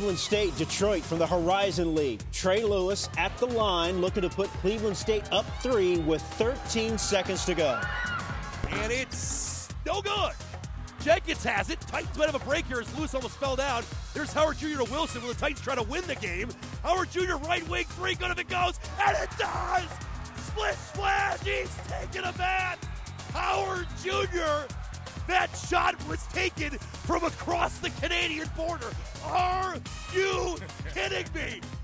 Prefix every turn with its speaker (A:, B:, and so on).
A: Cleveland State, Detroit from the Horizon League. Trey Lewis at the line looking to put Cleveland State up 3 with 13 seconds to go.
B: And it's no good. Jenkins has it. Titans might have a break here as Lewis almost fell down. There's Howard Jr. to Wilson when the Titans try to win the game. Howard Jr. right wing 3, good if it goes, and it does! Split splash, he's taking a bat! Howard Jr. That shot was taken from across the Canadian border. Are you kidding me?